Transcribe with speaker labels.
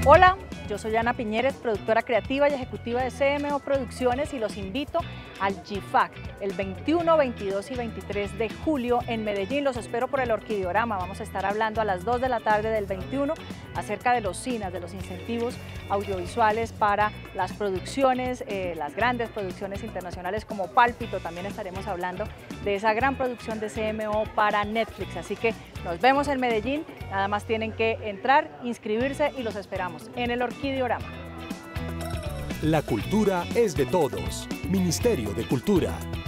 Speaker 1: Hola, yo soy Ana Piñeres, productora creativa y ejecutiva de CMO Producciones y los invito al GIFAC el 21, 22 y 23 de julio en Medellín. Los espero por el Orquideorama. Vamos a estar hablando a las 2 de la tarde del 21 acerca de los cines, de los incentivos audiovisuales para las producciones, las grandes producciones internacionales como Pálpito. También estaremos hablando de esa gran producción de CMO para Netflix. Así que nos vemos en Medellín. Nada más tienen que entrar, inscribirse y los esperamos en el Orquideorama.
Speaker 2: La cultura es de todos. Ministerio de Cultura.